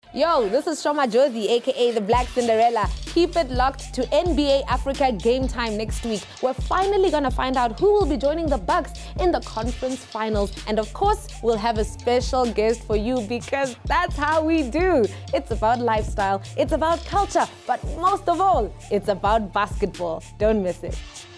Yo, this is Sho Madjozi, aka the Black Cinderella. Keep it locked to NBA Africa Game Time next week. We're finally gonna find out who will be joining the Bucks in the conference finals. And of course, we'll have a special guest for you because that's how we do. It's about lifestyle, it's about culture, but most of all, it's about basketball. Don't miss it.